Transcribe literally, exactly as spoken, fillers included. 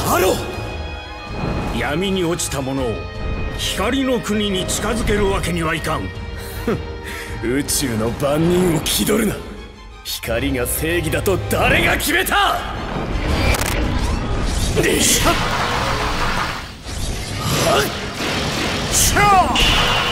ハロー。 闇に落ちた者を光の国に近づけるわけにはいかん。 宇宙の万人を気取るな。光が正義だと誰が決めた。でしゃっはっしゃー